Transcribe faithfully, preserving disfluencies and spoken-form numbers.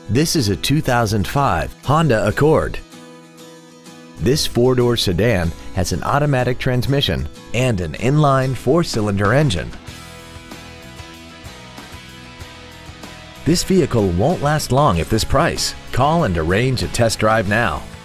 This is a two thousand five Honda Accord. This four-door sedan has an automatic transmission and an inline four-cylinder engine. This vehicle won't last long at this price. Call and arrange a test drive now.